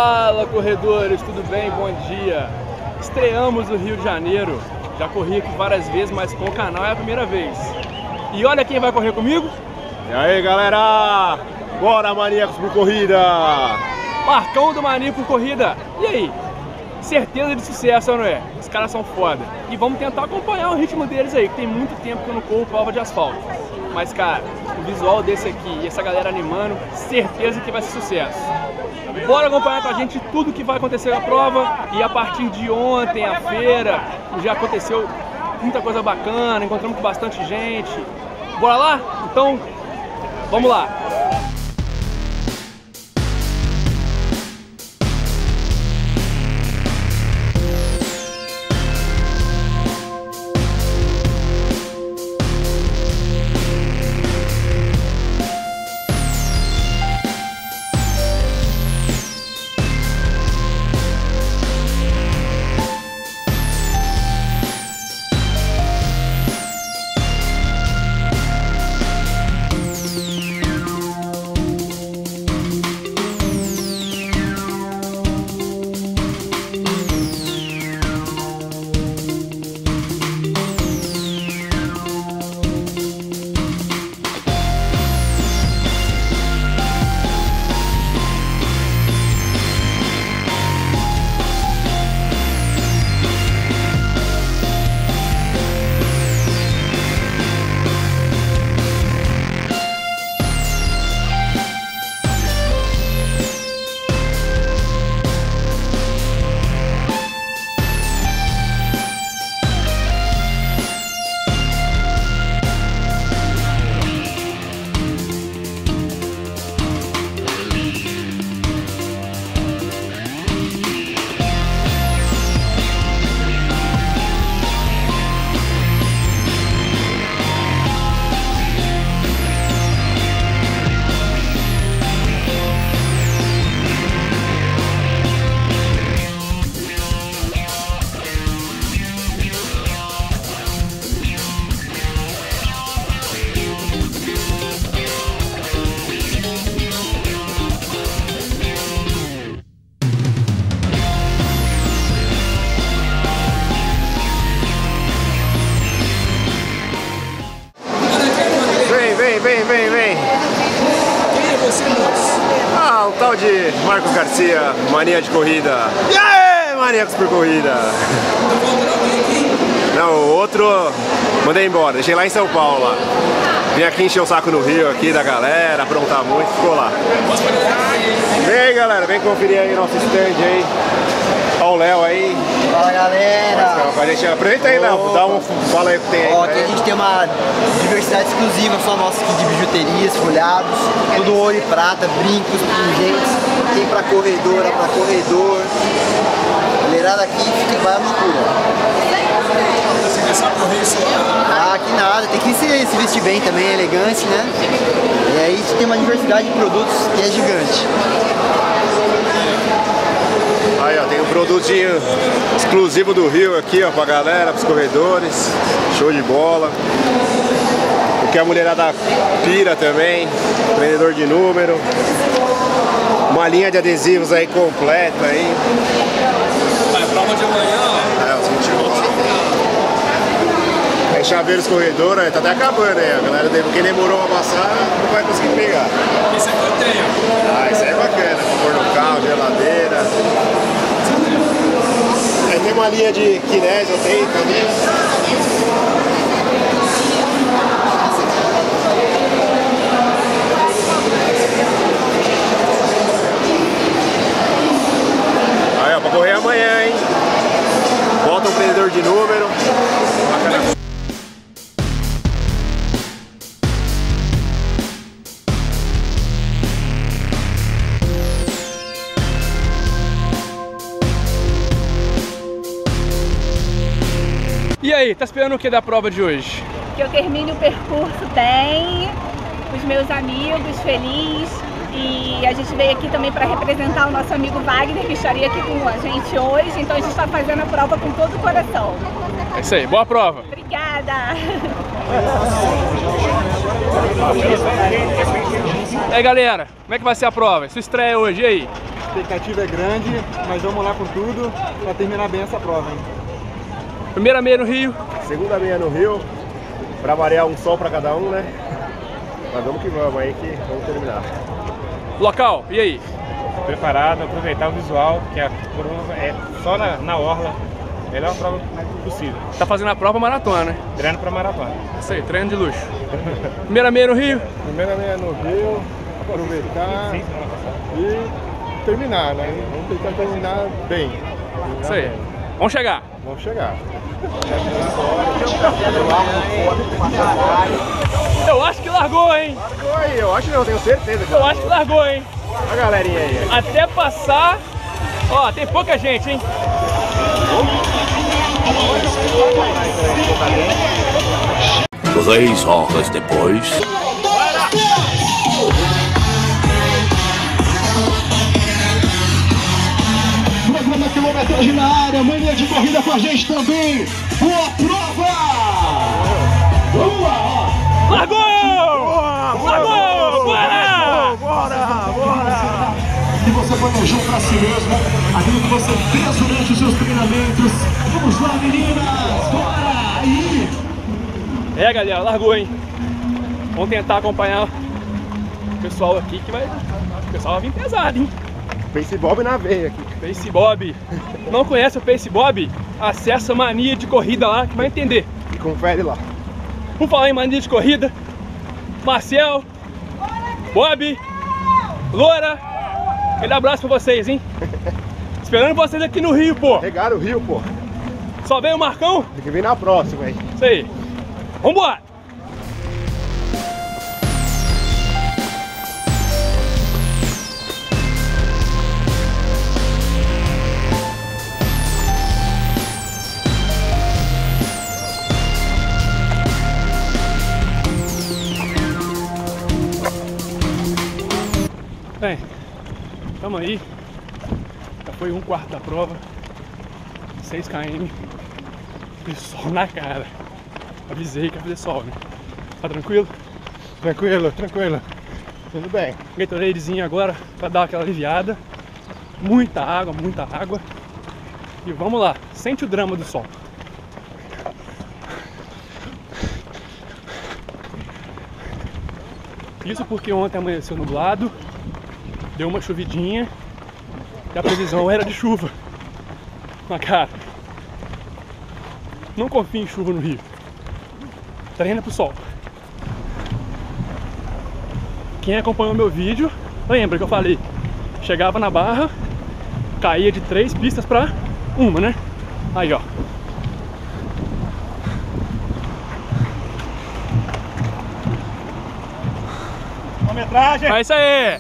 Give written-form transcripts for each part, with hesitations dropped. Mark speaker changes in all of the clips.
Speaker 1: Fala, corredores, tudo bem? Bom dia! Estreamos no Rio de Janeiro. Já corri aqui várias vezes, mas com o canal é a primeira vez. E olha quem vai correr comigo.
Speaker 2: E aí, galera? Bora, Maníacos por Corrida!
Speaker 1: Marcão do Maníaco por Corrida. E aí? Certeza de sucesso, não é? Os caras são foda. E vamos tentar acompanhar o ritmo deles aí, que tem muito tempo que eu não corro prova de asfalto. Mas, cara, o visual desse aqui e essa galera animando, certeza que vai ser sucesso. Bora acompanhar com a gente tudo que vai acontecer na prova. E a partir de ontem, a feira, já aconteceu muita coisa bacana, encontramos com bastante gente. Bora lá? Então, vamos lá!
Speaker 2: Vem.
Speaker 1: Quem é você, moço?
Speaker 2: Ah, o tal de Marcos Garcia, mania de corrida. E aí, Maníacos por Corrida? Não, o outro mandei embora, deixei lá em São Paulo. Lá. Vim aqui encher o saco no Rio, aqui da galera, aprontar muito, ficou lá. Vem aí, galera, vem conferir aí nosso stand aí. Olha o Léo aí.
Speaker 3: Fala, galera.
Speaker 2: A gente aproveita aí, Léo, dá um fala aí o que tem aí.
Speaker 3: Ó, aqui a gente tem uma diversidade exclusiva só nossa aqui de bijuterias, folhados, tudo ouro e prata, brincos, pingentes. Tem pra corredora, pra corredor. Galera aqui fica vai à loucura. Ah, que nada, tem que se vestir bem também, é elegante, né? E aí a gente tem uma diversidade de produtos que é gigante.
Speaker 2: Aí, ó, tem um produtinho exclusivo do Rio aqui, ó, pra galera, pros corredores. Show de bola. O que a mulherada pira também. Prendedor de número. Uma linha de adesivos aí completa aí.
Speaker 1: Vai, prova de amanhã, ó.
Speaker 2: É, os 21. Aí chaveiros corredor, tá até acabando aí. A galera, quem demorou a passar, não vai conseguir pegar.
Speaker 1: Esse aqui eu tenho.
Speaker 2: Ah, isso aí é bacana. Pôr no carro, geladeira. Aí tem uma linha de kinésio, tem também. Aí, ó, pra correr amanhã, hein? Bota um prendedor de número. Bacana.
Speaker 1: E aí, tá esperando o que da prova de hoje?
Speaker 4: Que eu termine o percurso bem, os meus amigos, feliz. E a gente veio aqui também para representar o nosso amigo Wagner, que estaria aqui com a gente hoje. Então a gente está fazendo a prova com todo o coração.
Speaker 1: É isso aí, boa prova!
Speaker 4: Obrigada!
Speaker 1: E aí, galera, como é que vai ser a prova? Sua estreia hoje, e aí?
Speaker 5: expectativa é grande, mas vamos lá com tudo para terminar bem essa prova, hein?
Speaker 1: Primeira meia no Rio.
Speaker 2: Segunda meia no Rio, para variar um sol para cada um, né? Mas vamos que vamos aí, que vamos terminar.
Speaker 1: Local, e aí?
Speaker 6: Preparado, aproveitar o visual, que a prova é só na orla. Melhor prova possível.
Speaker 1: Tá fazendo a prova maratona, né?
Speaker 6: Treino para maratona.
Speaker 1: Isso aí, treino de luxo. Primeira meia no Rio.
Speaker 5: Primeira meia no Rio, aproveitar e terminar, né? Vamos tentar terminar bem.
Speaker 1: Isso aí. Vamos chegar.
Speaker 5: Vamos chegar.
Speaker 1: Eu acho que largou, hein?
Speaker 2: Largou aí, eu acho não, eu tenho certeza.
Speaker 1: Eu acho que largou, hein?
Speaker 2: A galerinha aí.
Speaker 1: Até passar. Ó, tem pouca gente, hein?
Speaker 7: 3 horas depois.
Speaker 8: 90 km na área, mania de corrida com a gente também. Boa prova! Vamos lá, ó.
Speaker 1: Largou! Largou! Bora!
Speaker 2: Bora!
Speaker 8: Que você planejou para si mesmo, aquilo que você fez durante os seus treinamentos. Vamos lá, meninas! Bora! Aí!
Speaker 1: É, galera, largou, hein? Vamos tentar acompanhar o pessoal aqui que vai... O pessoal vai vir pesado, hein?
Speaker 2: Pace Bob na veia aqui.
Speaker 1: Pace Bob. Não conhece o Pace Bob? Acessa a Mania de Corrida lá que vai entender.
Speaker 2: E confere lá.
Speaker 1: Vamos falar em Mania de Corrida. Marcel, Bob, Loura, aquele abraço pra vocês, hein? Esperando vocês aqui no Rio, pô.
Speaker 2: Pegaram o Rio, pô.
Speaker 1: Só vem o Marcão?
Speaker 2: Tem que vir na próxima, hein?
Speaker 1: Isso aí. Vambora! Bem, tamo aí, já foi 1/4 da prova, 6 km, e sol na cara, avisei que ia fazer sol, né? Tá tranquilo?
Speaker 5: Tranquilo, tranquilo. Tudo bem.
Speaker 1: Gatoradezinho agora pra dar aquela aliviada, muita água, e vamos lá, sente o drama do sol. Isso porque ontem amanheceu nublado, deu uma chuvidinha e a previsão era de chuva. Mas cara, não confie em chuva no Rio. Treina pro sol. Quem acompanhou meu vídeo, lembra que eu falei, chegava na barra, caía de 3 pistas pra 1, né? Aí ó.
Speaker 6: Quilometragem!
Speaker 1: É isso aí!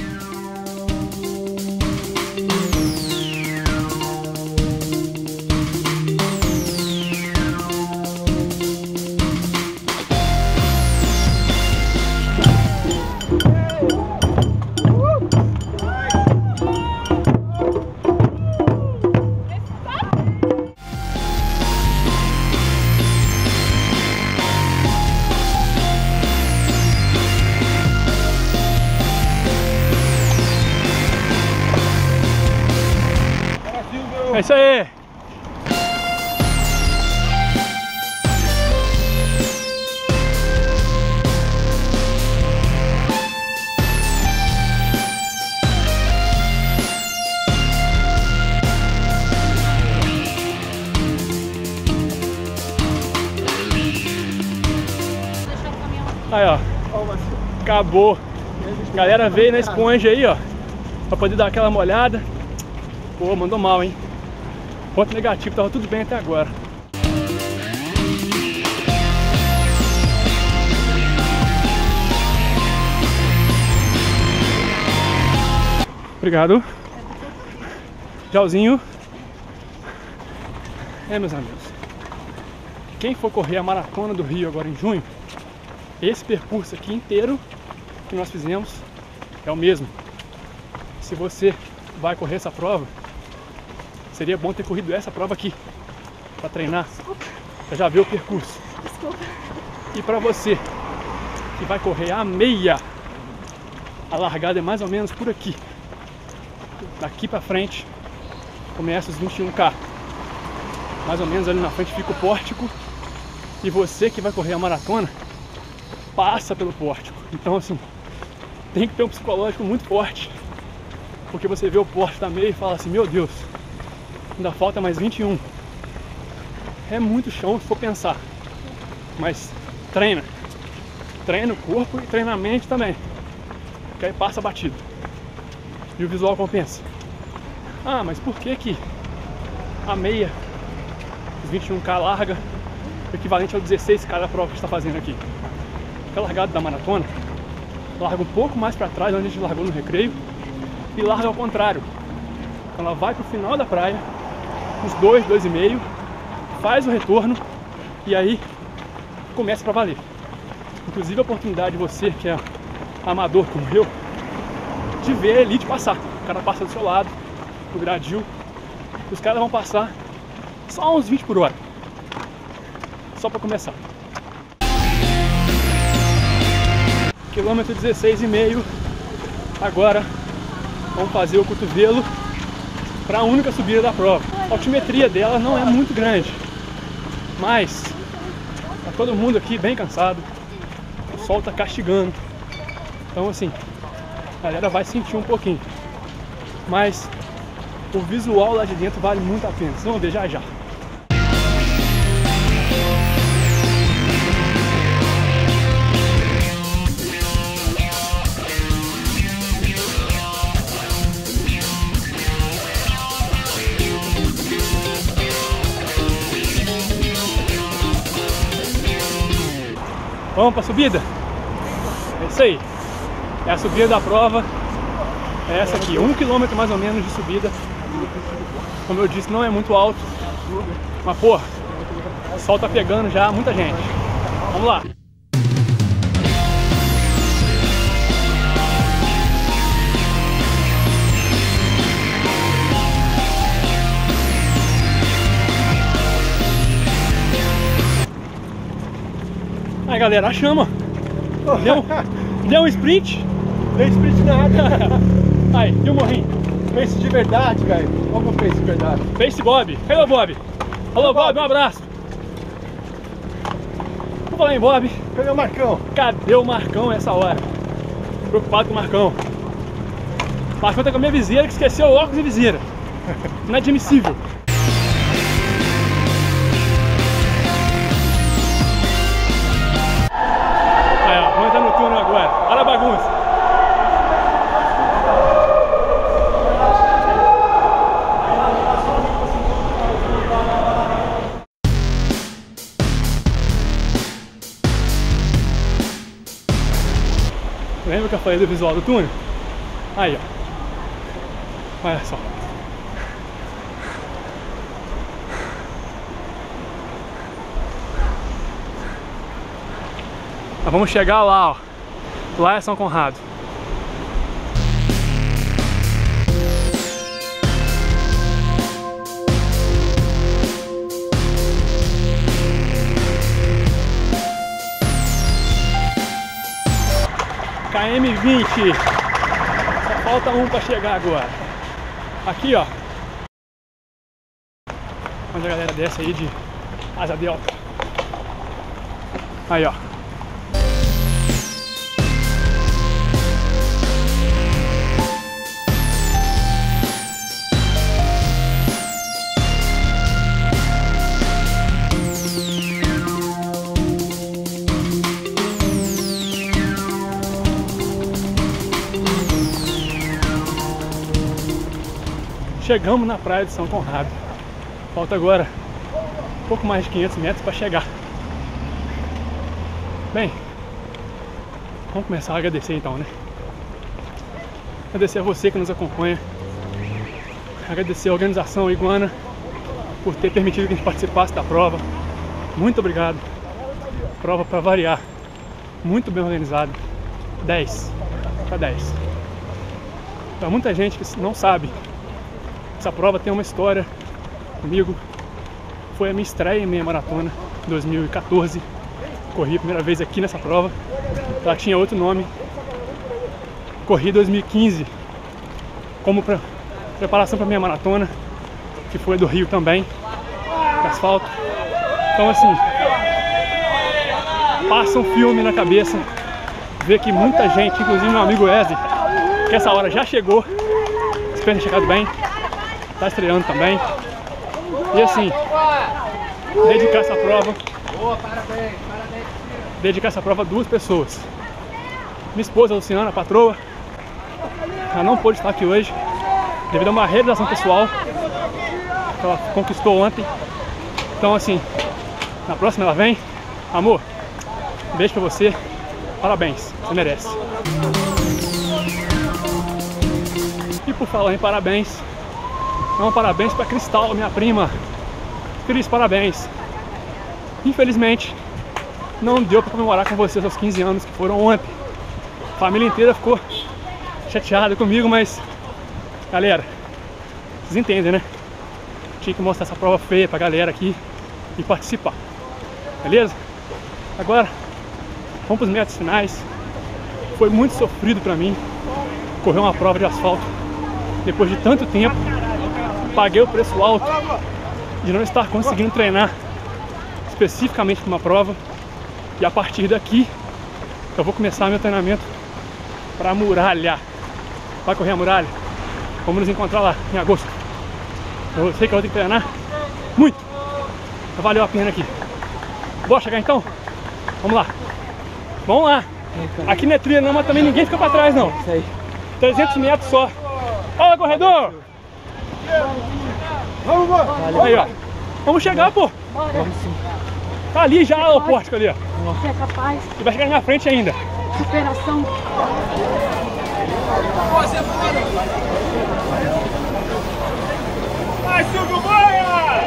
Speaker 1: É isso aí! Aí ó, acabou. A galera veio na esponja aí ó, pra poder dar aquela molhada. Pô, mandou mal, hein? Ponto negativo, tava tudo bem até agora. Obrigado. Tchauzinho. Meus amigos, quem for correr a Maratona do Rio agora em junho, esse percurso aqui inteiro que nós fizemos é o mesmo. Se você vai correr essa prova, seria bom ter corrido essa prova aqui, para treinar. Você já viu o percurso.
Speaker 4: Desculpa.
Speaker 1: E para você que vai correr a meia, a largada é mais ou menos por aqui. Daqui pra frente começa os 21K. Mais ou menos ali na frente fica o pórtico. E você que vai correr a maratona passa pelo pórtico. Então assim, tem que ter um psicológico muito forte. Porque você vê o pórtico da meia e fala assim, meu Deus, ainda falta mais 21. É muito chão se for pensar. Mas treina. Treina o corpo e treina a mente também. Que aí passa batido. E o visual compensa. Ah, mas por que que a meia, os 21K larga, equivalente ao 16K da prova que a gente está fazendo aqui? Porque a largada da maratona larga um pouco mais para trás, onde a gente largou no recreio, e larga ao contrário. Então ela vai para o final da praia, uns 2,5, faz o retorno e aí começa para valer. Inclusive a oportunidade de você, que é amador como eu, de ver a elite passar. O cara passa do seu lado, no gradil, os caras vão passar só uns 20 por hora. Só para começar. Quilômetro 16,5. Agora vamos fazer o cotovelo para a única subida da prova. A altimetria dela não é muito grande, mas tá todo mundo aqui bem cansado. O sol tá castigando. Então assim, a galera vai sentir um pouquinho. Mas o visual lá de dentro vale muito a pena. Vocês vão ver já já. Vamos para a subida? É isso aí. É a subida da prova. É essa aqui, 1 km mais ou menos de subida. Como eu disse, não é muito alto. Mas porra, o sol tá pegando já, muita gente. Vamos lá. Aí galera, a chama. Deu um sprint.
Speaker 5: Deu sprint nada.
Speaker 1: Aí, e o morrinho?
Speaker 5: Face de verdade, velho. Qual que é o face de verdade?
Speaker 1: Face Bob. Hello Bob. Alô Bob, um abraço. Vou falar em Bob.
Speaker 5: Cadê o Marcão?
Speaker 1: Cadê o Marcão essa hora? Preocupado com o Marcão. O Marcão tá com a minha viseira que esqueceu o óculos e viseira. Inadmissível. Aí ó, vamos entrar no túnel agora. Olha a bagunça. Lembra que eu falei do visual do túnel? Aí, ó. Olha só. Nós vamos chegar lá, ó. Lá é São Conrado. KM20. Só falta um para chegar agora. Aqui, ó. Onde a galera desce aí de asa delta. Aí, ó. Chegamos na praia de São Conrado. Falta agora um pouco mais de 500 metros para chegar. Bem, vamos começar a agradecer então, né? Agradecer a você que nos acompanha. Agradecer a organização Iguana por ter permitido que a gente participasse da prova. Muito obrigado. Prova para variar. Muito bem organizada. 10 para 10. Para muita gente que não sabe, essa prova tem uma história comigo. Foi a minha estreia em meia maratona em 2014. Corri a primeira vez aqui nessa prova. Ela tinha outro nome. Corri em 2015 como para Preparação para minha maratona, que foi do Rio também, asfalto. Então assim, passa um filme na cabeça, ver que muita gente, inclusive meu amigo Wesley, que essa hora já chegou, espero ter chegado bem, tá estreando também. E assim, dedicar essa prova, a 2 pessoas. Minha esposa Luciana, a patroa, ela não pôde estar aqui hoje, devido a uma realização pessoal que ela conquistou ontem. Então assim, na próxima ela vem. Amor, um beijo pra você, parabéns, você merece. E por falar em parabéns, parabéns pra Cristal, minha prima. Cris, parabéns. Infelizmente, não deu pra comemorar com vocês os 15 anos que foram ontem. A família inteira ficou chateada comigo, mas galera, vocês entendem, né? Tinha que mostrar essa prova feia pra galera aqui e participar, beleza? Agora, vamos pros metros finais. Foi muito sofrido pra mim correr uma prova de asfalto depois de tanto tempo. Paguei o preço alto de não estar conseguindo treinar especificamente para uma prova. E a partir daqui eu vou começar meu treinamento para a muralha. Vai correr a muralha? Vamos nos encontrar lá em agosto. Eu sei que eu vou ter que treinar muito. Valeu a pena aqui. Bora chegar então? Vamos lá. Vamos lá. Aqui não é trilha não, mas também ninguém fica para trás não. 300 metros só. Fala, corredor!
Speaker 8: Vamos, vamos!
Speaker 1: Aí, ó. Vamos chegar, pô!
Speaker 7: Vamos sim.
Speaker 1: Tá ali já o pórtico ali, ó.
Speaker 7: Você é capaz.
Speaker 1: E vai chegar na minha frente ainda.
Speaker 7: Superação.
Speaker 1: Vai, Silvio Maia!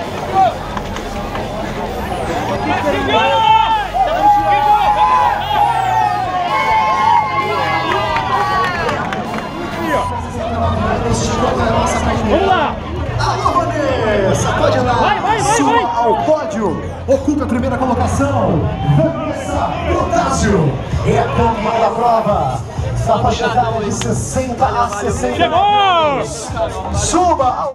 Speaker 1: Vamos lá!
Speaker 8: Alô, Vanessa! Pode ir lá! Suba ao pódio! Ocupa a primeira colocação! Vanessa Protásio é a campeã da prova! Está faixa etária de 60 a 60 anos! Suba ao...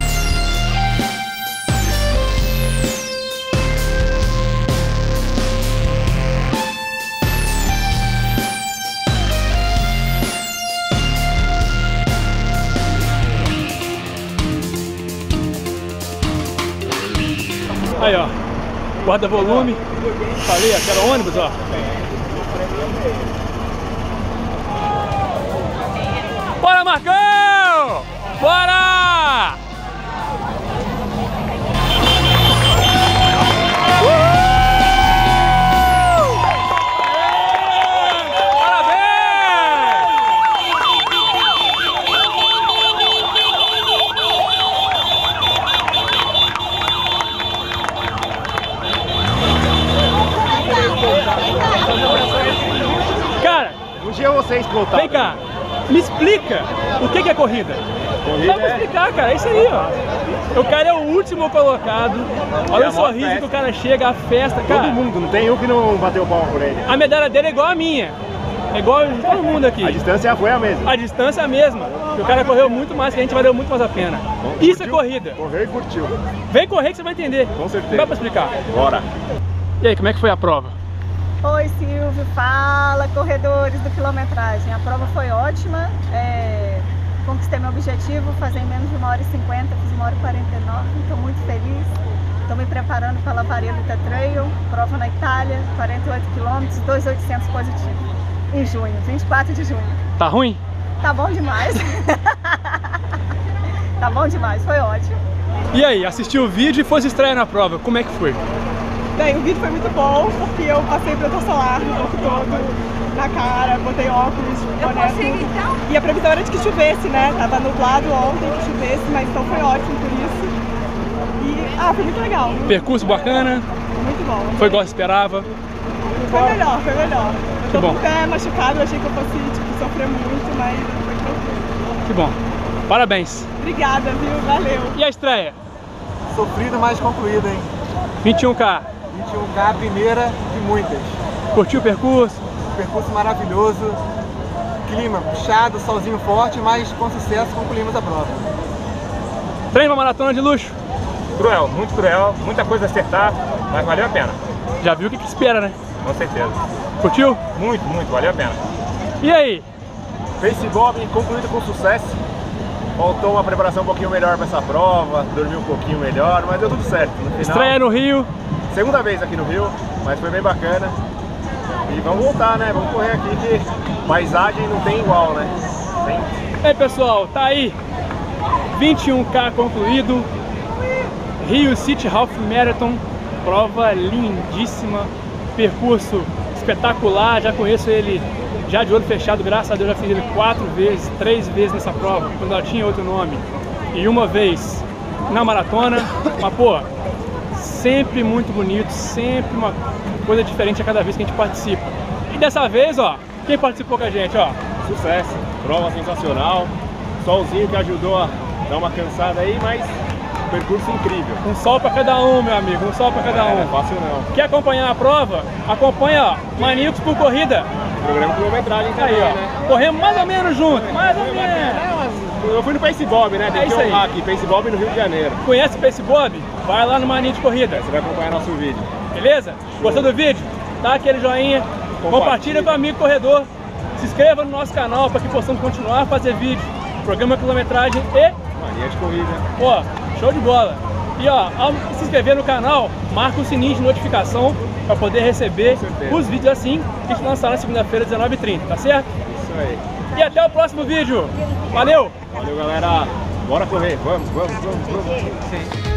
Speaker 1: Aí, ó, guarda volume. Falei, aquela ônibus, ó. Bora, Marcão! Bora! Cara,
Speaker 2: Um dia vocês voltar.
Speaker 1: vem cá, me explica o que é corrida. Dá pra explicar, cara, é isso aí, ó. O cara é o último colocado, olha o sorriso que o cara chega, a festa, cara.
Speaker 2: Todo mundo, não tem um que não bateu palma por ele.
Speaker 1: A medalha dele é igual a minha, é igual de todo mundo aqui.
Speaker 2: A distância foi a mesma.
Speaker 1: A distância é a mesma, o cara correu muito mais que a gente, valeu muito mais a pena. Isso é corrida.
Speaker 2: Correu e curtiu.
Speaker 1: Vem correr que você vai entender.
Speaker 2: Com certeza.
Speaker 1: Não dá pra explicar.
Speaker 2: Bora.
Speaker 1: E aí, como é que foi a prova?
Speaker 4: Oi, Silvio, fala, corredores do quilometragem. A prova foi ótima, conquistei meu objetivo, fazer em menos de 1h50, fiz 1h49, estou muito feliz. Estou me preparando para a Lavarelita Trail, prova na Itália, 48 km, 2.800 positivo, em junho, 24 de junho.
Speaker 1: Tá ruim?
Speaker 4: Tá bom demais. Tá bom demais, foi ótimo.
Speaker 1: E aí, assistiu o vídeo e foi estreia na prova, como é que foi?
Speaker 9: Bem, o vídeo foi muito bom, porque eu passei protetor solar o tempo todo, na cara, botei óculos, boné, tudo. E a previsão era de que chovesse, né? Tava nublado ontem, que chovesse, mas então foi ótimo por isso. E, foi muito legal.
Speaker 1: Percurso bacana?
Speaker 9: Muito bom.
Speaker 1: Foi igual você esperava?
Speaker 9: Foi melhor, foi melhor.
Speaker 1: Que
Speaker 9: Eu tô
Speaker 1: bom.
Speaker 9: com o pé machucado, eu achei que eu fosse sofrer muito, mas foi tranquilo.
Speaker 1: Que bom. Parabéns.
Speaker 9: Obrigada, viu? Valeu.
Speaker 1: E a estreia?
Speaker 10: Sofrido, mas concluído, hein?
Speaker 1: 21K.
Speaker 10: 21K, primeira de muitas.
Speaker 1: Curtiu o percurso?
Speaker 10: Percurso maravilhoso. Clima puxado, solzinho forte, mas com sucesso concluímos a prova.
Speaker 1: Treino uma maratona de luxo?
Speaker 6: Cruel, muito cruel, muita coisa a acertar, mas valeu a pena.
Speaker 1: Já viu o que espera, né?
Speaker 6: Com certeza.
Speaker 1: Curtiu?
Speaker 6: Muito, valeu a pena.
Speaker 1: E aí?
Speaker 2: Pace Bob concluído com sucesso. Faltou uma preparação um pouquinho melhor para essa prova, dormir um pouquinho melhor, mas deu tudo certo. No final,
Speaker 1: estreia no Rio.
Speaker 2: Segunda vez aqui no Rio, mas foi bem bacana. E vamos voltar, né? Vamos correr aqui que paisagem não tem igual, né?
Speaker 1: Ei, pessoal, tá aí. 21K concluído. Rio City Half Marathon. Prova lindíssima. Percurso espetacular. Já conheço ele já de olho fechado, graças a Deus já fiz ele 4 vezes, 3 vezes nessa prova, quando ela tinha outro nome, e uma vez na maratona. Mas pô, sempre muito bonito, sempre uma coisa diferente a cada vez que a gente participa. E dessa vez, ó, quem participou com a gente, ó?
Speaker 2: Sucesso, prova sensacional, solzinho que ajudou a dar uma cansada aí, mas percurso incrível.
Speaker 1: Um sol pra cada um, meu amigo, um sol pra cada um.
Speaker 2: Não é fácil não.
Speaker 1: Quer acompanhar a prova? Acompanha, ó, Maníacos por Corrida.
Speaker 2: Programa quilometragem também,
Speaker 1: aí, ó,
Speaker 2: né?
Speaker 1: Corremos mais ou menos junto, mais ou menos.
Speaker 2: Eu fui no Pace Bob, né? Tem que honrar aqui, Pace Bob no Rio de Janeiro.
Speaker 1: Conhece o Pace Bob? Vai lá no Maníacos de Corrida.
Speaker 2: Você vai acompanhar nosso vídeo.
Speaker 1: Beleza? Gostou do vídeo? Dá aquele joinha, compartilha com o amigo corredor, se inscreva no nosso canal para que possamos continuar a fazer vídeo, programa quilometragem e
Speaker 2: Mania de Corrida.
Speaker 1: Pô, show de bola! E ó, ao se inscrever no canal, marca o sininho de notificação para poder receber os vídeos assim que a gente lançar na segunda-feira, 19h30, tá certo?
Speaker 2: Isso aí.
Speaker 1: E até o próximo vídeo. Valeu!
Speaker 2: Valeu, galera. Bora correr. Vamos.